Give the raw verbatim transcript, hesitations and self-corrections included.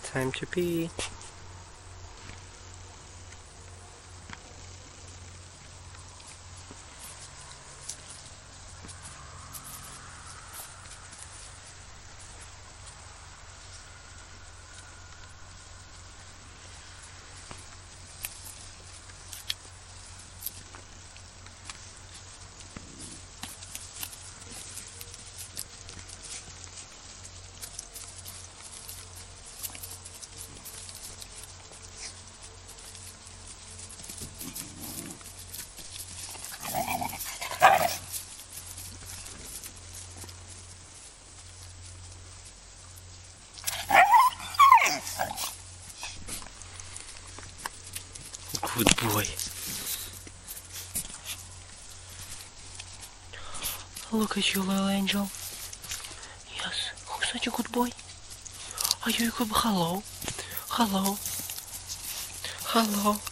Time to pee. Good boy. Look at you, little angel. Yes, oh, such a good boy. Are you a good boy? Hello? Hello? Hello?